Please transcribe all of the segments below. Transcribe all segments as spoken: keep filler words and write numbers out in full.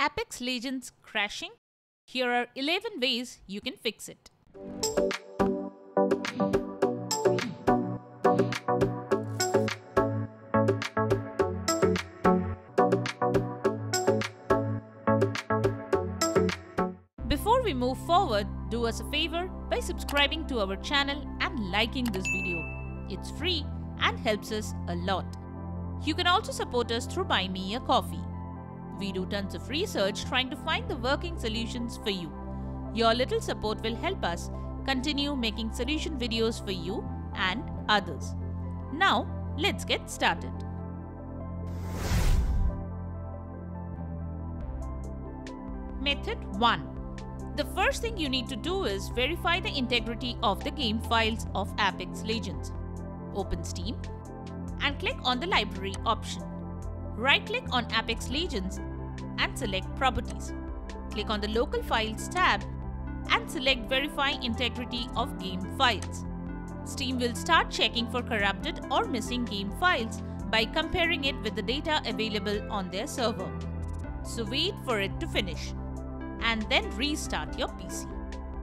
Apex Legends crashing? Here are eleven ways you can fix it. Before we move forward, do us a favor by subscribing to our channel and liking this video. It's free and helps us a lot. You can also support us through Buy Me a Coffee. We do tons of research trying to find the working solutions for you. Your little support will help us continue making solution videos for you and others. Now, let's get started. Method one. The first thing you need to do is verify the integrity of the game files of Apex Legends. Open Steam and click on the Library option. Right-click on Apex Legends and select Properties. Click on the Local Files tab and select Verify Integrity of Game Files. Steam will start checking for corrupted or missing game files by comparing it with the data available on their server. So wait for it to finish and then restart your P C.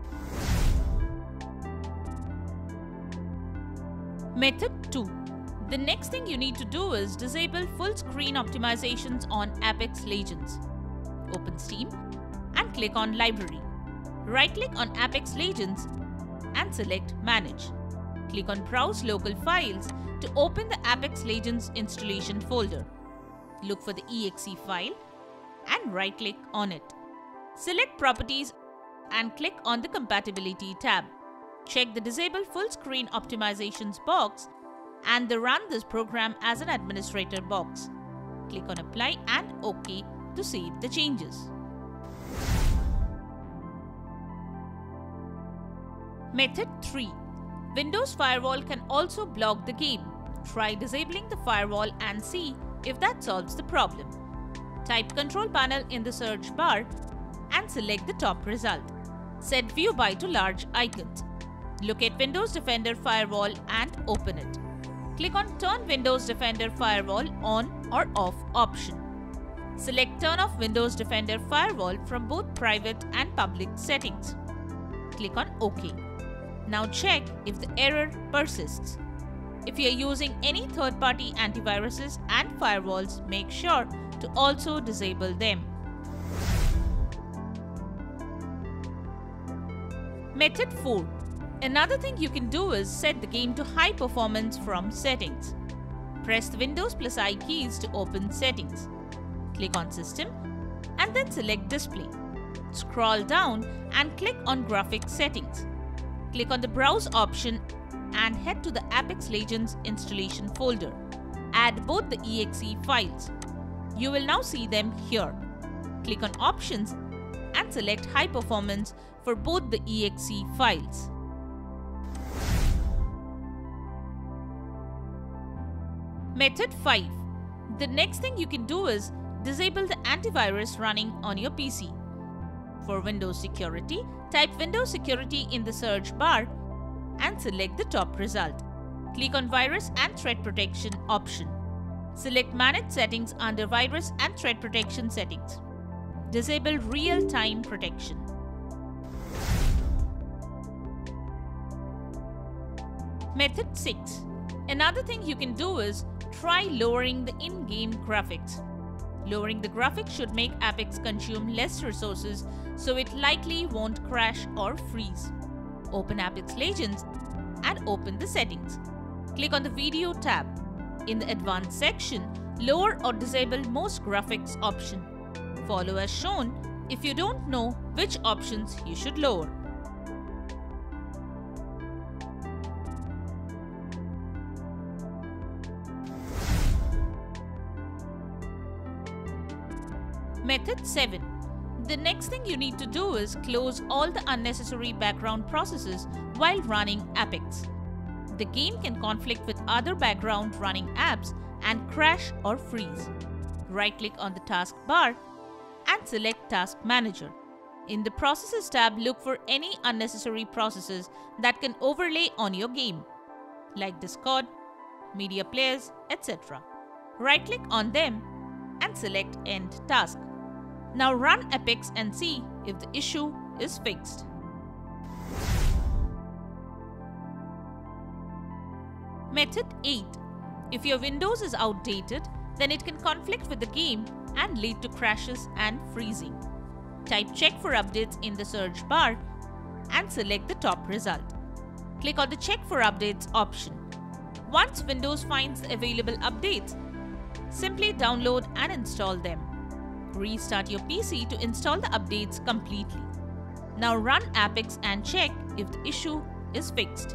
Method two. The next thing you need to do is disable full screen optimizations on Apex Legends. Open Steam and click on Library. Right-click on Apex Legends and select Manage. Click on Browse Local Files to open the Apex Legends installation folder. Look for the E X E file and right-click on it. Select Properties and click on the Compatibility tab. Check the Disable Full Screen Optimizations box and the Run this program as an administrator box. Click on Apply and OK to save the changes. Method three. Windows Firewall can also block the game. Try disabling the firewall and see if that solves the problem. Type Control Panel in the search bar and select the top result. Set View by to large icons. Look at Windows Defender Firewall and open it. Click on Turn Windows Defender Firewall on or off option. Select Turn off Windows Defender Firewall from both private and public settings. Click on OK. Now check if the error persists. If you are using any third-party antiviruses and firewalls, make sure to also disable them. Method four. Another thing you can do is set the game to high performance from Settings. Press the Windows plus I keys to open Settings. Click on System and then select Display. Scroll down and click on Graphics Settings. Click on the Browse option and head to the Apex Legends installation folder. Add both the E X E files. You will now see them here. Click on Options and select High Performance for both the E X E files. Method five. The next thing you can do is disable the antivirus running on your P C. For Windows Security, type Windows Security in the search bar and select the top result. Click on Virus and Threat Protection option. Select Manage Settings under Virus and Threat Protection settings. Disable Real-Time Protection. Method six. Another thing you can do is try lowering the in-game graphics. Lowering the graphics should make Apex consume less resources, so it likely won't crash or freeze. Open Apex Legends and open the settings. Click on the Video tab. In the Advanced section, lower or disable most graphics option. Follow as shown if you don't know which options you should lower. Method seven. The next thing you need to do is close all the unnecessary background processes while running Apex. The game can conflict with other background running apps and crash or freeze. Right-click on the taskbar and select Task Manager. In the Processes tab, look for any unnecessary processes that can overlay on your game, like Discord, media players, et cetera. Right-click on them and select End Task. Now run Apex and see if the issue is fixed. Method eight. If your Windows is outdated, then it can conflict with the game and lead to crashes and freezing. Type check for updates in the search bar and select the top result. Click on the check for updates option. Once Windows finds the available updates, simply download and install them. Restart your P C to install the updates completely. Now run Apex and check if the issue is fixed.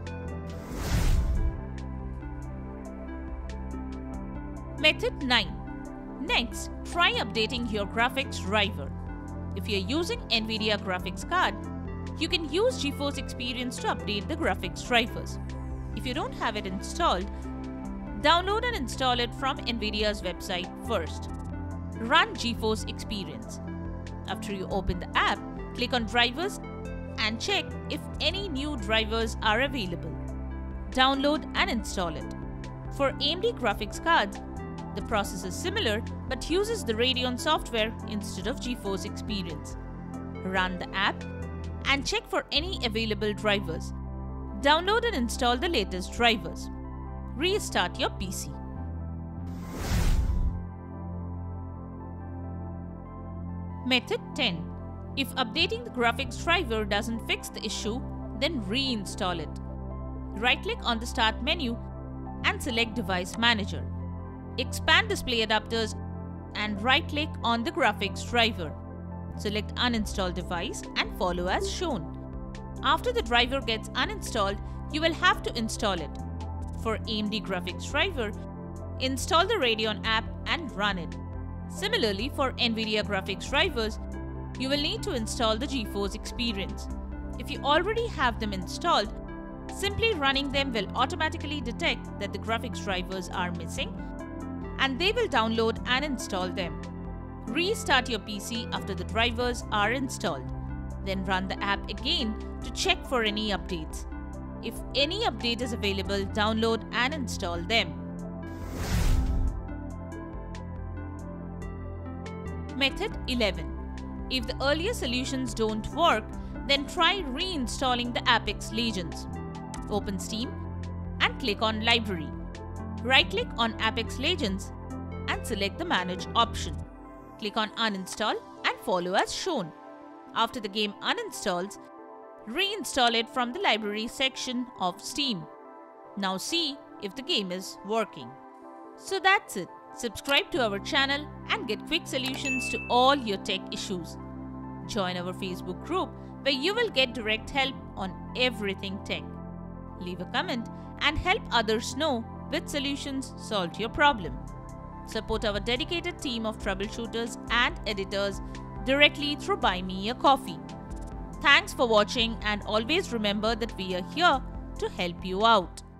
Method nine. Next, try updating your graphics driver. If you're using NVIDIA graphics card, you can use GeForce Experience to update the graphics drivers. If you don't have it installed, download and install it from NVIDIA's website first. Run GeForce Experience. After you open the app, click on Drivers and check if any new drivers are available. Download and install it. For A M D graphics cards, the process is similar but uses the Radeon software instead of GeForce Experience. Run the app and check for any available drivers. Download and install the latest drivers. Restart your P C. Method ten. If updating the graphics driver doesn't fix the issue, then reinstall it. Right-click on the Start menu and select Device Manager. Expand Display Adapters and right-click on the graphics driver. Select Uninstall Device and follow as shown. After the driver gets uninstalled, you will have to install it. For A M D graphics driver, install the Radeon app and run it. Similarly, for NVIDIA graphics drivers, you will need to install the GeForce Experience. If you already have them installed, simply running them will automatically detect that the graphics drivers are missing, and they will download and install them. Restart your P C after the drivers are installed. Then run the app again to check for any updates. If any update is available, download and install them. Method eleven. If the earlier solutions don't work, then try reinstalling the Apex Legends. Open Steam and click on Library. Right-click on Apex Legends and select the Manage option. Click on Uninstall and follow as shown. After the game uninstalls, reinstall it from the Library section of Steam. Now see if the game is working. So that's it. Subscribe to our channel and get quick solutions to all your tech issues. Join our Facebook group where you will get direct help on everything tech. Leave a comment and help others know which solutions solved your problem. Support our dedicated team of troubleshooters and editors directly through Buy Me a Coffee. Thanks for watching, and always remember that we are here to help you out.